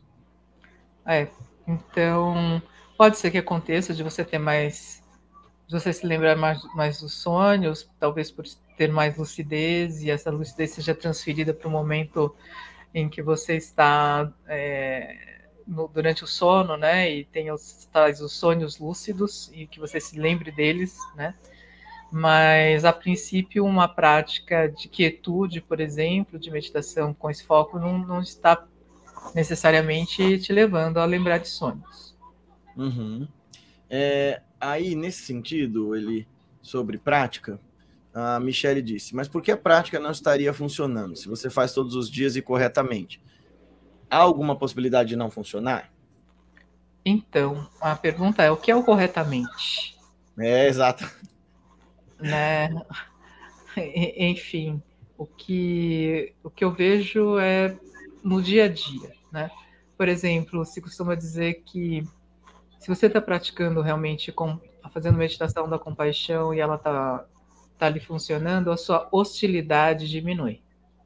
Então, pode ser que aconteça de você ter mais, de você se lembrar mais dos sonhos, talvez por ter mais lucidez, e essa lucidez seja transferida para o momento em que você está durante o sono, né, e tem os sonhos lúcidos, e que você se lembre deles, né, mas, a princípio, uma prática de quietude, por exemplo, de meditação com esse foco, não está necessariamente te levando a lembrar de sonhos. Uhum. Aí, nesse sentido, sobre prática, a Michele disse, mas por que a prática não estaria funcionando se você faz todos os dias e corretamente? Há alguma possibilidade de não funcionar? Então, a pergunta é, o que é o corretamente? Exato. Né? Enfim, o que eu vejo é no dia a dia, né? Por exemplo, se costuma dizer que se você está praticando realmente, fazendo meditação da compaixão e ela está ali funcionando, a sua hostilidade diminui.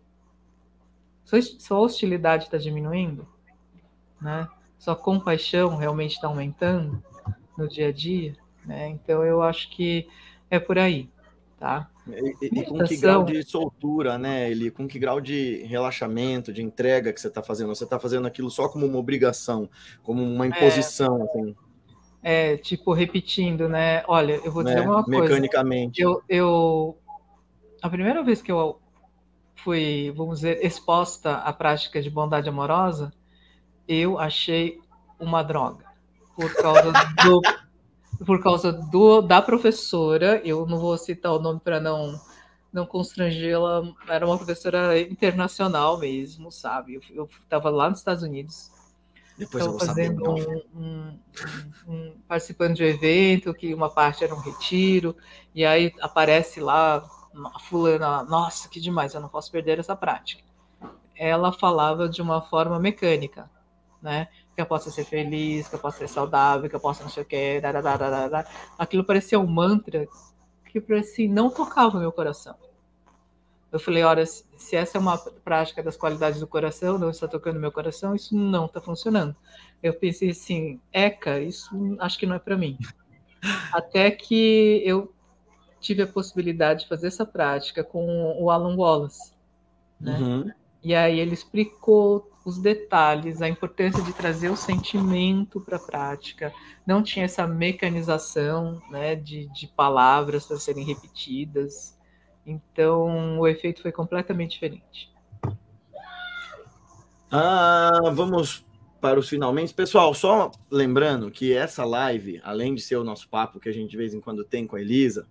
Sua hostilidade está diminuindo, né? Sua compaixão realmente está aumentando no dia a dia, né? Então eu acho que é por aí, tá? E com que grau de soltura, né? Com que grau de relaxamento, de entrega que você está fazendo? Você está fazendo aquilo só como uma obrigação, como uma imposição, assim? Tipo, repetindo, né? Olha, eu vou dizer uma coisa. Mecanicamente. A primeira vez que eu fui, vamos dizer, exposta à prática de bondade amorosa, eu achei uma droga. Por causa da professora, eu não vou citar o nome para não constrangê-la, era uma professora internacional mesmo, sabe? Eu estava lá nos Estados Unidos, depois eu vou fazendo participando de um evento, que uma parte era um retiro, e aí aparece lá a fulana, nossa, que demais, eu não posso perder essa prática. Ela falava de uma forma mecânica, né? Que eu possa ser feliz, que eu possa ser saudável, que eu possa não sei o que, aquilo parecia um mantra que assim, não tocava o meu coração. Eu falei, olha, se essa é uma prática das qualidades do coração, não está tocando meu coração, isso não está funcionando. Eu pensei assim, isso acho que não é para mim. Até que eu tive a possibilidade de fazer essa prática com o Alan Wallace, né? Uhum. E aí ele explicou os detalhes, a importância de trazer o sentimento para a prática. Não tinha essa mecanização, né, de palavras para serem repetidas. Então, o efeito foi completamente diferente. Vamos para os finalmente. Pessoal, só lembrando que essa live, além de ser o nosso papo que a gente de vez em quando tem com a Elisa,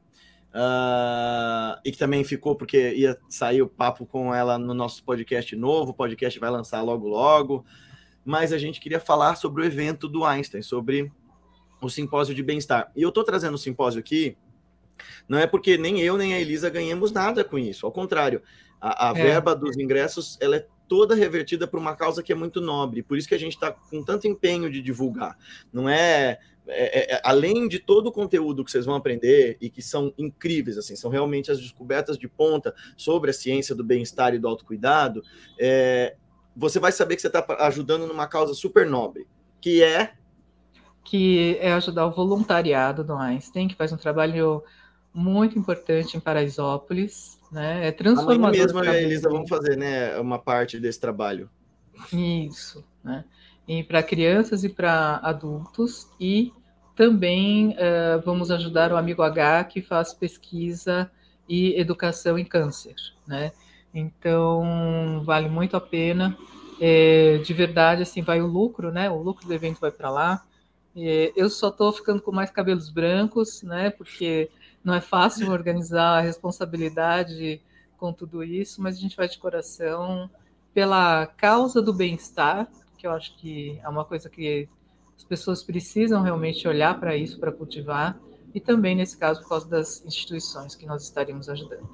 e que também ficou porque ia sair o papo com ela no nosso podcast novo, o podcast vai lançar logo, mas a gente queria falar sobre o evento do Einstein, sobre o simpósio de bem-estar. E eu estou trazendo o simpósio aqui, não é porque nem eu nem a Elisa ganhamos nada com isso, ao contrário, a verba dos ingressos, ela é toda revertida para uma causa que é muito nobre, por isso que a gente está com tanto empenho de divulgar, não além de todo o conteúdo que vocês vão aprender e que são incríveis, assim, são realmente as descobertas de ponta sobre a ciência do bem-estar e do autocuidado, você vai saber que você está ajudando numa causa super nobre, que é ajudar o voluntariado do Einstein, que faz um trabalho muito importante em Paraisópolis, né? É transformador. Amanhã mesmo eu e a Elisa vamos fazer, né, uma parte desse trabalho. Isso, né? E para crianças e para adultos, e também vamos ajudar o Amigo H, que faz pesquisa e educação em câncer, né? Então, vale muito a pena. De verdade, assim, vai o lucro, né? O lucro do evento vai para lá. Eu só estou ficando com mais cabelos brancos, né? Porque não é fácil organizar a responsabilidade com tudo isso, mas a gente vai de coração pela causa do bem-estar, que eu acho que é uma coisa que as pessoas precisam realmente olhar para isso, para cultivar, e também, nesse caso, por causa das instituições que nós estaríamos ajudando.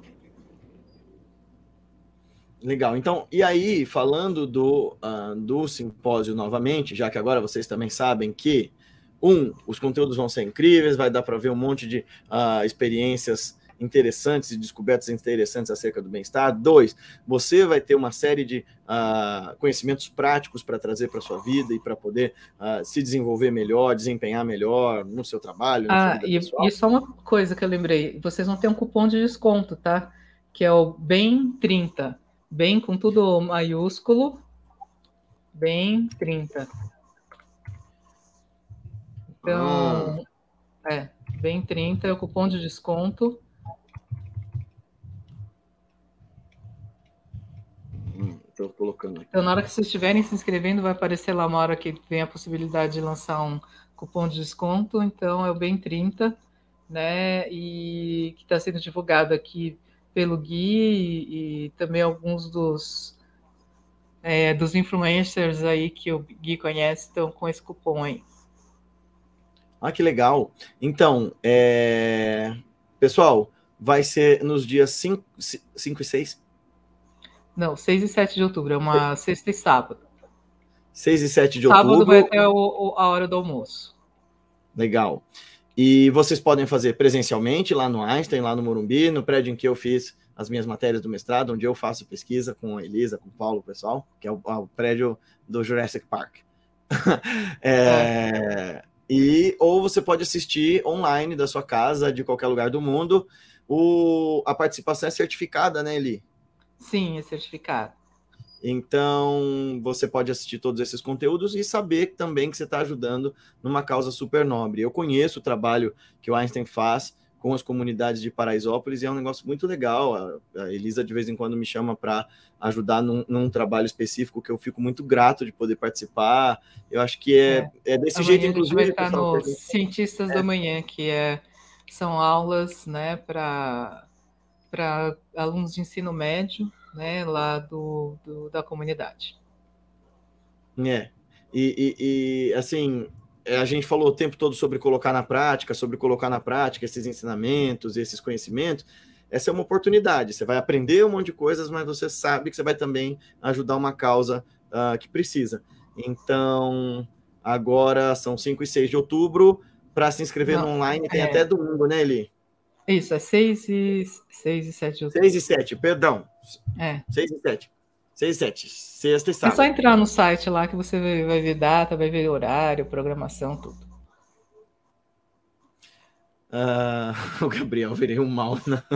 Legal. Então, e aí, falando do simpósio novamente, já que agora vocês também sabem que, os conteúdos vão ser incríveis, vai dar para ver um monte de experiências interessantes e descobertas interessantes acerca do bem-estar. 2, você vai ter uma série de conhecimentos práticos para trazer para a sua vida e para poder se desenvolver melhor, desempenhar melhor no seu trabalho, na sua vida pessoal. E só uma coisa que eu lembrei, vocês vão ter um cupom de desconto, tá? Que é o BEM30, BEM com tudo maiúsculo, BEM30. Então, BEM30 é o cupom de desconto. Estou colocando aqui. Então, na hora que vocês estiverem se inscrevendo, vai aparecer lá uma hora que tem a possibilidade de lançar um cupom de desconto. Então, é o BEM30, né? E que está sendo divulgado aqui pelo Gui e também alguns dos influencers aí que o Gui conhece estão com esse cupom aí. Que legal. Então, pessoal, vai ser nos dias 5 e 6? Não, 6 e 7 de outubro, é uma sexta e sábado. 6 e 7 de outubro. Sábado vai ter a hora do almoço. Legal. E vocês podem fazer presencialmente lá no Einstein, lá no Morumbi, no prédio em que eu fiz as minhas matérias do mestrado, onde eu faço pesquisa com a Elisa, com o Paulo, o pessoal, que é o prédio do Jurassic Park. Ou você pode assistir online da sua casa, de qualquer lugar do mundo. A participação é certificada, né, Eli? Sim, é certificado. Então, você pode assistir todos esses conteúdos e saber também que você está ajudando numa causa super nobre. Eu conheço o trabalho que o Einstein faz com as comunidades de Paraisópolis e é um negócio muito legal. A Elisa, de vez em quando, me chama para ajudar num trabalho específico que eu fico muito grato de poder participar. Eu acho que é desse jeito, inclusive. A gente vai estar nos Cientistas da Manhã, que são aulas, né, para alunos de ensino médio, né, lá da comunidade. Assim, a gente falou o tempo todo sobre colocar na prática esses ensinamentos, esses conhecimentos. Essa é uma oportunidade. Você vai aprender um monte de coisas, mas você sabe que você vai também ajudar uma causa que precisa. Então, agora são 5 e 6 de outubro. Para se inscrever no online, tem até domingo, né, Eli? Isso, é 6 e 7 de outubro. 6 e 7, perdão. 6 e 7. 6 e 7, sexta e sábado. É só entrar no site lá que você vai ver data, vai ver horário, programação, tudo. O Gabriel, virei um mal.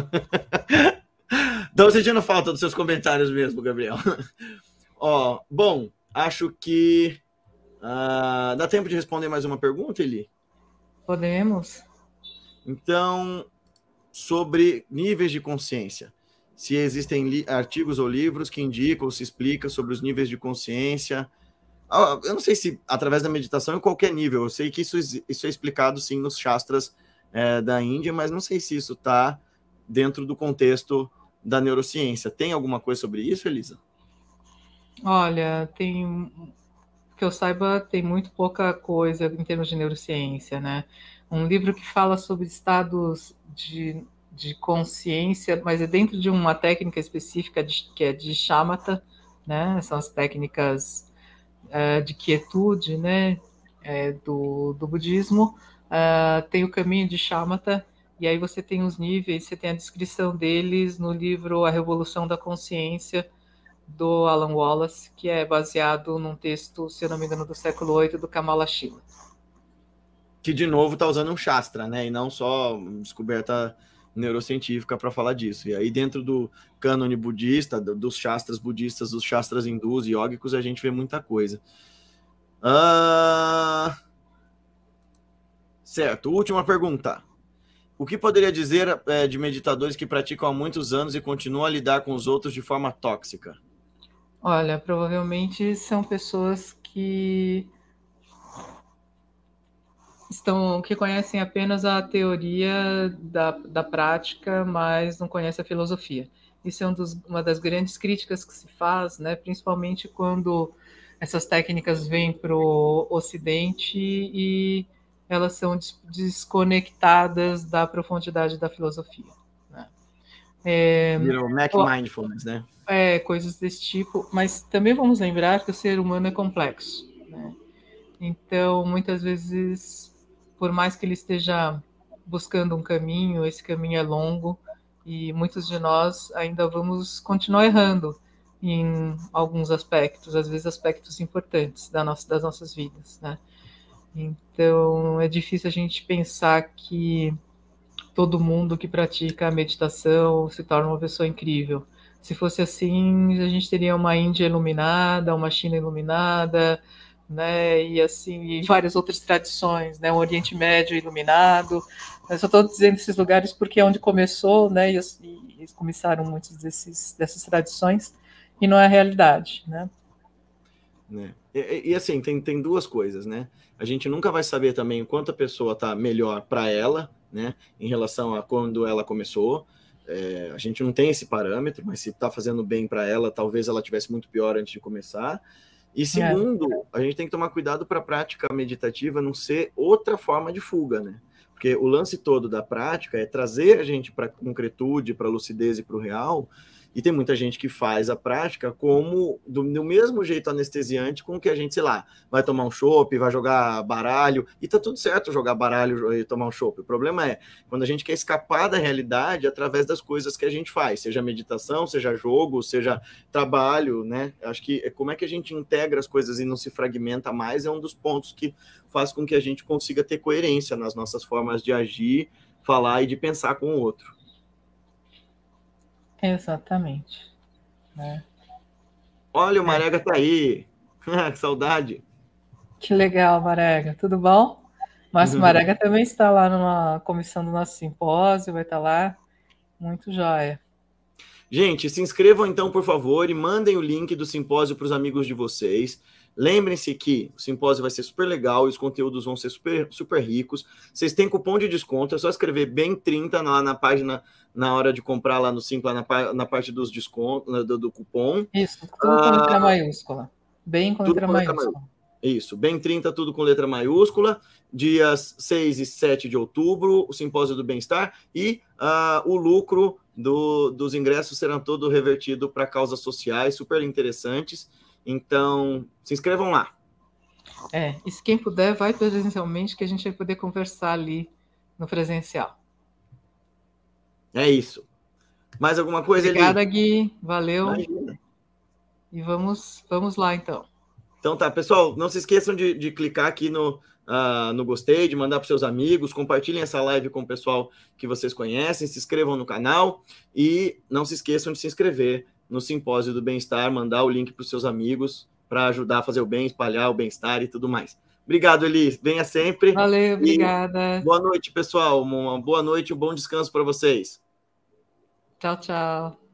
Estão sentindo falta dos seus comentários mesmo, Gabriel. Bom, acho que dá tempo de responder mais uma pergunta, Eli? Podemos. Então, sobre níveis de consciência. Se existem artigos ou livros que indicam ou se explica sobre os níveis de consciência. Eu não sei se através da meditação em qualquer nível. Eu sei que isso é explicado, sim, nos Shastras da Índia, mas não sei se isso está dentro do contexto da neurociência. Tem alguma coisa sobre isso, Elisa? Olha, que eu saiba, tem muito pouca coisa em termos de neurociência, né? Um livro que fala sobre estados de consciência, mas é dentro de uma técnica específica que é de shamatha, né? São as técnicas de quietude, né? Do budismo. Tem o caminho de shamatha, e aí você tem os níveis, você tem a descrição deles no livro A Revolução da Consciência, do Alan Wallace, que é baseado num texto, se eu não me engano, do século VIII, do Kamala Shila. Que, de novo, está usando um Shastra, né? E não só descoberta neurocientífica para falar disso. E aí, dentro do cânone budista, dos Shastras budistas, dos Shastras hindus e yógicos, a gente vê muita coisa. Certo, última pergunta. O que poderia dizer de meditadores que praticam há muitos anos e continuam a lidar com os outros de forma tóxica? Olha, provavelmente são pessoas que conhecem apenas a teoria da prática, mas não conhecem a filosofia. Isso é uma das grandes críticas que se faz, né? Principalmente quando essas técnicas vêm para o Ocidente e elas são desconectadas da profundidade da filosofia. Né? Virou Mac Mindfulness, né? Coisas desse tipo, mas também vamos lembrar que o ser humano é complexo, né? Então, muitas vezes, por mais que ele esteja buscando um caminho, esse caminho é longo E muitos de nós ainda vamos continuar errando em alguns aspectos, às vezes aspectos importantes das nossas vidas, né? Então, é difícil a gente pensar que todo mundo que pratica a meditação se torna uma pessoa incrível. Se fosse assim, a gente teria uma Índia iluminada, uma China iluminada, né? E assim, e várias outras tradições, né? O Oriente Médio iluminado. Eu só estou dizendo esses lugares porque é onde começou, né? E começaram muitas dessas tradições e não é a realidade, né? E assim, tem duas coisas, né? A gente nunca vai saber também o quanto a pessoa está melhor para ela, né? Em relação a quando ela começou. A gente não tem esse parâmetro, mas se está fazendo bem para ela, talvez ela tivesse muito pior antes de começar. E segundo, a gente tem que tomar cuidado para a prática meditativa não ser outra forma de fuga, né? Porque o lance todo da prática é trazer a gente para a concretude, para a lucidez e para o real. E tem muita gente que faz a prática como do mesmo jeito anestesiante com que a gente, sei lá, vai tomar um chopp, vai jogar baralho, e tá tudo certo jogar baralho e tomar um chopp. O problema é quando a gente quer escapar da realidade através das coisas que a gente faz, seja meditação, seja jogo, seja trabalho, né? Acho que como é que a gente integra as coisas e não se fragmenta mais é um dos pontos que faz com que a gente consiga ter coerência nas nossas formas de agir, falar e de pensar com o outro. Exatamente. Né? Olha, o Marega tá aí. Que saudade. Que legal, Marega. Tudo bom? Márcio Marega também está lá na comissão do nosso simpósio, vai estar lá. Muito jóia. Gente, se inscrevam então, por favor, e mandem o link do simpósio para os amigos de vocês. Lembrem-se que o simpósio vai ser super legal e os conteúdos vão ser super, super ricos. Vocês têm cupom de desconto, é só escrever BEM30 lá na página, na hora de comprar lá no Simpla, na parte dos descontos, do cupom. Isso, tudo com letra maiúscula. BEM com letra maiúscula. Isso, BEM30, tudo com letra maiúscula. Dias 6 e 7 de outubro, o Simpósio do Bem-Estar e o lucro dos ingressos serão todo revertido para causas sociais super interessantes. Então, se inscrevam lá. E se quem puder, vai presencialmente, que a gente vai poder conversar ali no presencial. É isso. Mais alguma coisa, Obrigada, Eli? Gui. Valeu. Imagina. E vamos lá, então. Então tá, pessoal, não se esqueçam de clicar aqui no gostei, de mandar para seus amigos, compartilhem essa live com o pessoal que vocês conhecem, se inscrevam no canal e não se esqueçam de se inscrever no Simpósio do Bem-Estar, mandar o link para os seus amigos para ajudar a fazer o bem, espalhar o bem-estar e tudo mais. Obrigado, Eli. Venha sempre. Valeu, obrigada. Boa noite, pessoal. Uma boa noite e um bom descanso para vocês. Tchau, tchau.